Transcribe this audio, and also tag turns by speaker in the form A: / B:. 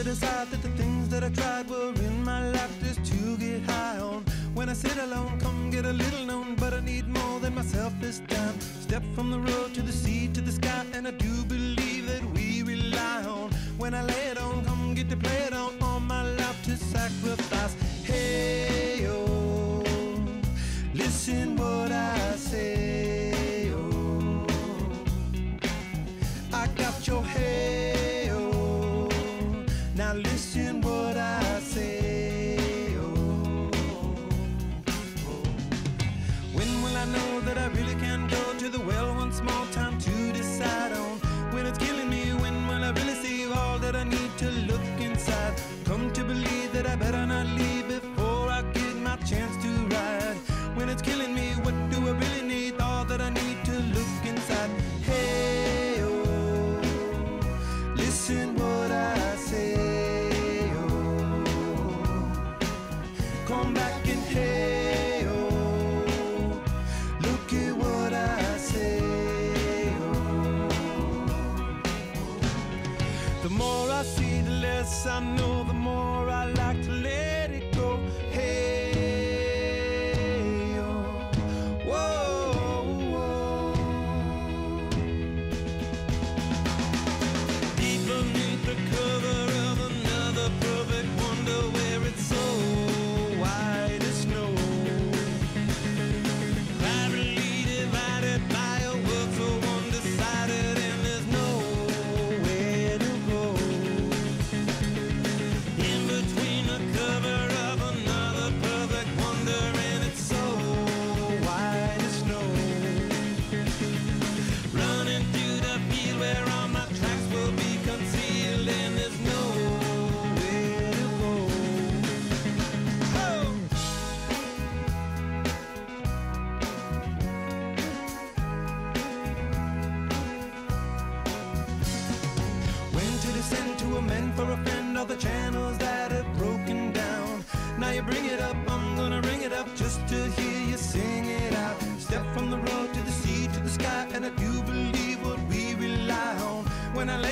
A: to decide that the things that I tried were in my life just to get high on. When I sit alone, come get a little known, but I need more than myself this time. Step from the road to the sea to the sky, and I do believe that we rely on. When I lay it on, come get to play it on, all my life to sacrifice. Hey, oh, listen what I say, oh, I got your hey, oh, now listen what I say, oh, when will I know that I really can go to the well one small time to decide on? When it's killing me, when will I really see all that I need to look inside? Come to believe that I better not leave before I get my chance to ride. When it's killing me, what do I really need? All that I need to look inside. Hey, oh, listen what I say, oh, come back and hey, oh, look at what I say, oh. The more I see, the less I know, the more I like to let it go. Hey, oh, whoa, whoa. Deep beneath the cover of another perfect wonder, where it's so white as snow, privately divided by a world so undecided, and there's nowhere to go. In between the cover of another perfect wonder, and it's so white as snow, running through the field where all my tracks will be concealed, and there's nowhere to go. Oh! When to descend to amend for a friend, all the channels that have broken down. Now you bring it up, I'm gonna ring it up just to hear you sing it out. Step from the road to the sea to the sky, and I do believe what we rely on. When I lay